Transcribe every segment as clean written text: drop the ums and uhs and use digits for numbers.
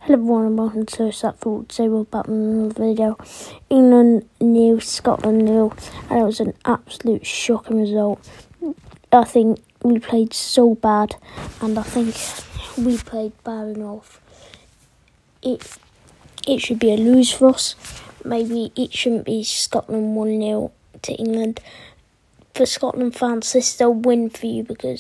Hello everyone and welcome to Football. Today we're back with another video. England 0, Scotland 0, and it was an absolute shocking result. I think we played so bad, and I think we played bad enough. It should be a lose for us. Maybe it shouldn't be Scotland 1-0 to England. For Scotland fans, this is a win for you because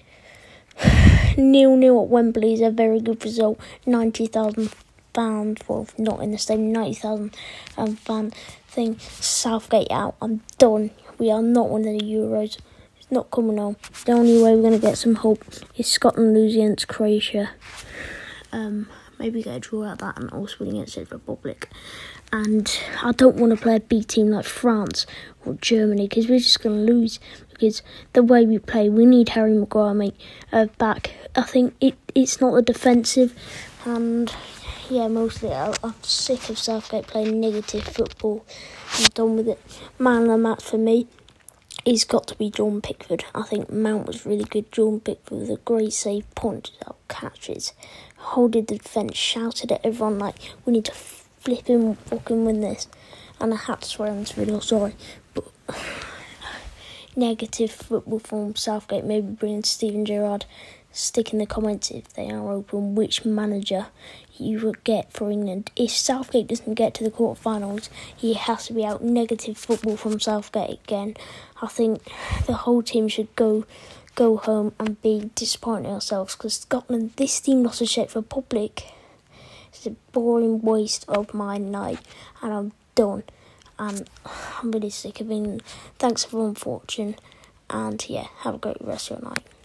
0-0 at Wembley is a very good result. 90,000 fans, well, not in the stadium, 90,000 fan thing. Southgate out. I'm done. We are not winning the Euros. It's not coming on. The only way we're going to get some hope is Scotland losing against Croatia. Maybe get a draw out of that and also win against the Republic. And I don't want to play a B team like France or Germany because we're just going to lose. Because the way we play, we need Harry Maguire back. I think it's not the defensive. And yeah, mostly I'm sick of Southgate playing negative football. I'm done with it. Man of the match for me, he's got to be Jordan Pickford. I think Mount was really good. Jordan Pickford with a great save, punches out, catches, holding the defence, shouted at everyone like, we need to flipping fucking win this. And I had to swear on this video, sorry. But negative football from Southgate, maybe bring Steven Gerrard. Stick in the comments if they are open which manager you would get for England. If Southgate doesn't get to the quarterfinals, he has to be out. Negative football from Southgate again. I think the whole team should go home and be disappointed in ourselves because Scotland, this team lost to Czech Republic. It's a boring waste of my night and I'm done. And I'm really sick of England. Thanks everyone for watching and yeah, have a great rest of your night.